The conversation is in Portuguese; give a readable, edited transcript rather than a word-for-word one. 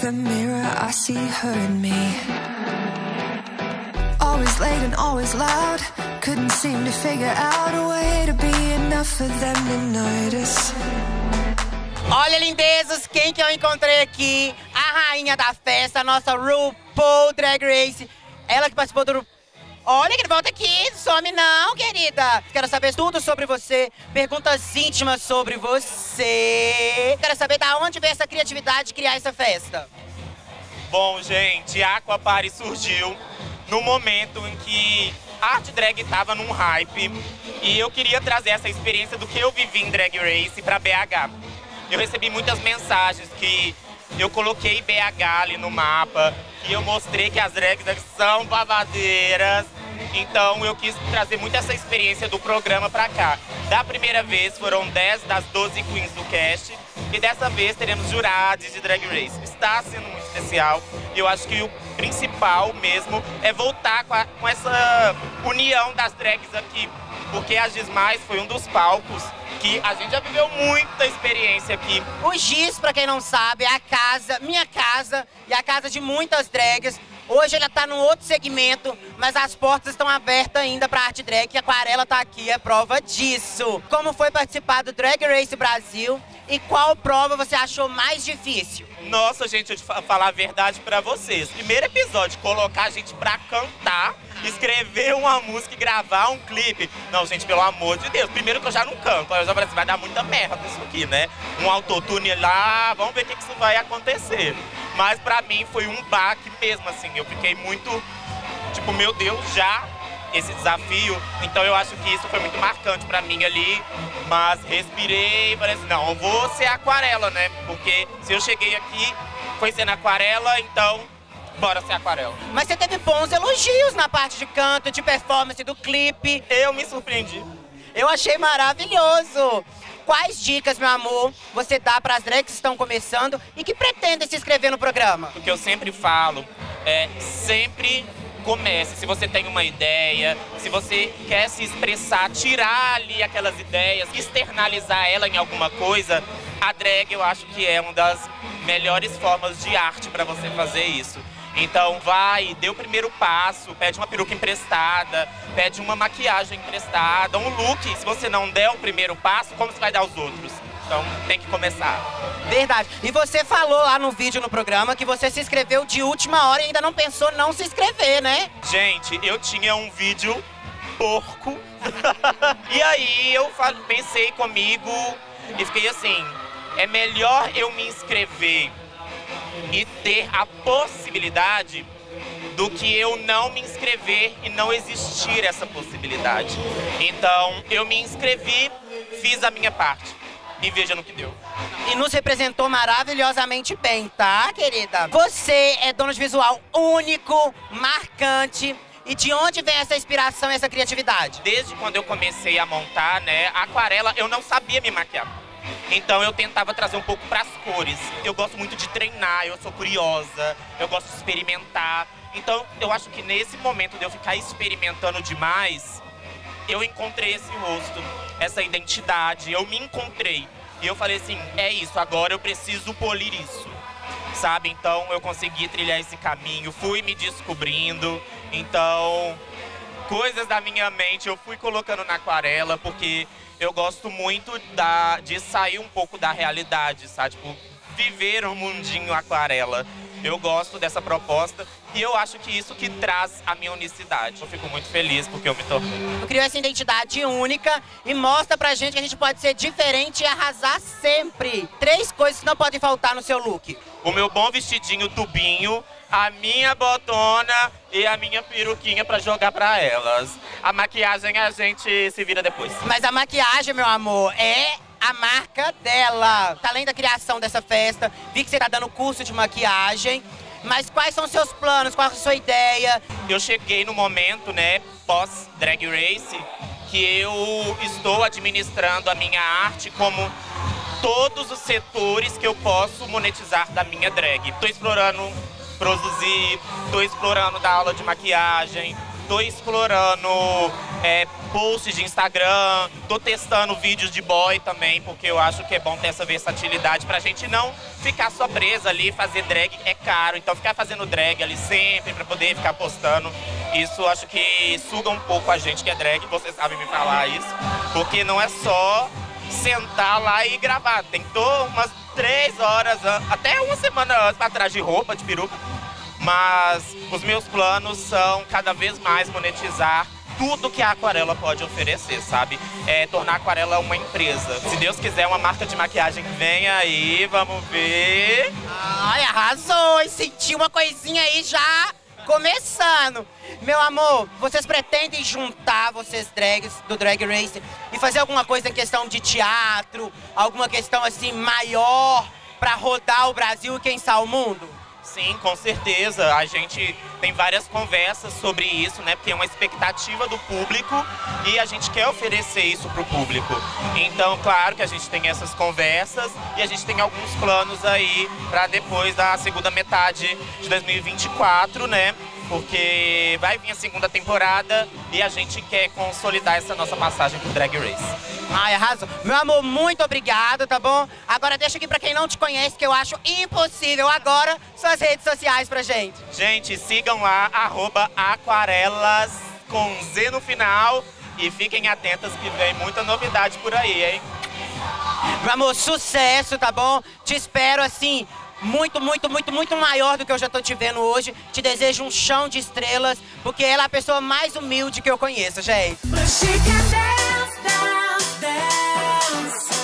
the mirror, I see her and me. Always late and always loud. Couldn't seem to figure out a way to be enough for them to notice. Olha, lindezas, quem que eu encontrei aqui? A rainha da festa, a nossa RuPaul Drag Race. Ela que participou do... Olha, que volta aqui, some não, querida. Quero saber tudo sobre você, perguntas íntimas sobre você. Quero saber da onde veio essa criatividade de criar essa festa. Bom, gente, a Aquapari surgiu no momento em que a arte drag estava num hype e eu queria trazer essa experiência do que eu vivi em Drag Race para BH. Eu recebi muitas mensagens que eu coloquei BH ali no mapa e eu mostrei que as drags aqui são babadeiras. Então eu quis trazer muito essa experiência do programa pra cá. Da primeira vez foram 10 das 12 queens do cast e dessa vez teremos jurados de Drag Race. Está sendo muito especial e eu acho que o principal mesmo é voltar com essa união das drags aqui, porque a Gismais foi um dos palcos que a gente já viveu muita experiência aqui. O Giz, pra quem não sabe, é a casa, minha casa e a casa de muitas drags. Hoje ela tá num outro segmento, mas as portas estão abertas ainda pra arte drag e a Aquarela tá aqui, é prova disso. Como foi participar do Drag Race Brasil e qual prova você achou mais difícil? Nossa, gente, eu vou falar a verdade pra vocês. Primeiro episódio, colocar a gente pra cantar, escrever uma música e gravar um clipe. Não, gente, pelo amor de Deus. Primeiro que eu já não canto, aí eu já falei assim, vai dar muita merda isso aqui, né? Um autotune lá, vamos ver o que isso vai acontecer. Mas pra mim foi um baque mesmo, assim. Eu fiquei muito, tipo, meu Deus, já esse desafio. Então eu acho que isso foi muito marcante pra mim ali. Mas respirei e falei assim, não, eu vou ser Aquarela, né? Porque se eu cheguei aqui, foi sendo Aquarela, então bora ser Aquarela. Mas você teve bons elogios na parte de canto, de performance do clipe. Eu me surpreendi. Eu achei maravilhoso. Quais dicas, meu amor, você dá para as drags que estão começando e que pretendem se inscrever no programa? O que eu sempre falo é sempre comece. Se você tem uma ideia, se você quer se expressar, tirar ali aquelas ideias, externalizar ela em alguma coisa, a drag eu acho que é uma das melhores formas de arte para você fazer isso. Então vai, dê o primeiro passo, pede uma peruca emprestada, pede uma maquiagem emprestada, um look. Se você não der o primeiro passo, como você vai dar os outros? Então tem que começar. Verdade. E você falou lá no vídeo, no programa, que você se inscreveu de última hora e ainda não pensou não se inscrever, né? Gente, eu tinha um vídeo porco. E aí eu pensei comigo e fiquei assim, é melhor eu me inscrever e ter a possibilidade do que eu não me inscrever e não existir essa possibilidade. Então, eu me inscrevi, fiz a minha parte e veja no que deu. E nos representou maravilhosamente bem, tá, querida? Você é dono de visual único, marcante. E de onde vem essa inspiração e essa criatividade? Desde quando eu comecei a montar, né, a Aquarela, eu não sabia me maquiar. Então eu tentava trazer um pouco para as cores. Eu gosto muito de treinar, eu sou curiosa, eu gosto de experimentar. Então eu acho que nesse momento de eu ficar experimentando demais, eu encontrei esse rosto, essa identidade, eu me encontrei. E eu falei assim, é isso, agora eu preciso polir isso, sabe? Então eu consegui trilhar esse caminho, fui me descobrindo. Então, coisas da minha mente eu fui colocando na Aquarela, porque eu gosto muito de sair um pouco da realidade, sabe? Tipo, viver um mundinho Aquarela. Eu gosto dessa proposta e eu acho que isso que traz a minha unicidade. Eu fico muito feliz porque eu me tornei. Eu criou essa identidade única e mostra pra gente que a gente pode ser diferente e arrasar sempre. 3 coisas que não podem faltar no seu look. O meu bom vestidinho tubinho, a minha botona e a minha peruquinha pra jogar pra elas. A maquiagem a gente se vira depois. Mas a maquiagem, meu amor, é a marca dela. Além da criação dessa festa, vi que você tá dando curso de maquiagem. Mas quais são os seus planos? Qual é a sua ideia? Eu cheguei no momento, né, pós Drag Race, que eu estou administrando a minha arte como todos os setores que eu posso monetizar da minha drag. Tô explorando produzir, tô explorando dar aula de maquiagem, tô explorando posts de Instagram, tô testando vídeos de boy também, porque eu acho que é bom ter essa versatilidade pra gente não ficar só presa ali. Fazer drag é caro, então ficar fazendo drag ali sempre pra poder ficar postando, isso acho que suga um pouco a gente que é drag, vocês sabem me falar isso, porque não é só sentar lá e gravar, tem umas 3 horas, até uma semana antes pra trás de roupa, de peruca. Mas os meus planos são cada vez mais monetizar tudo que a Aquarela pode oferecer, sabe? Tornar a Aquarela uma empresa. Se Deus quiser, uma marca de maquiagem vem aí, vamos ver. Ai, arrasou! E senti uma coisinha aí já começando. Meu amor, vocês pretendem juntar vocês drags do Drag Race e fazer alguma coisa em questão de teatro, alguma questão assim maior pra rodar o Brasil e quem sabe o mundo? Sim, com certeza. A gente tem várias conversas sobre isso, né? Porque é uma expectativa do público e a gente quer oferecer isso pro público. Então, claro que a gente tem essas conversas e a gente tem alguns planos aí para depois da segunda metade de 2024, né? Porque vai vir a segunda temporada e a gente quer consolidar essa nossa passagem pro Drag Race. Ai, arrasou. Meu amor, muito obrigado, tá bom? Agora deixa aqui pra quem não te conhece, que eu acho impossível agora, suas redes sociais pra gente. Gente, sigam lá, @aquarelas com Z no final e fiquem atentas que vem muita novidade por aí, hein? Meu amor, sucesso, tá bom? Te espero assim, muito maior do que eu já tô te vendo hoje. Te desejo um chão de estrelas, porque ela é a pessoa mais humilde que eu conheço, gente. But she can dance, dance, dance.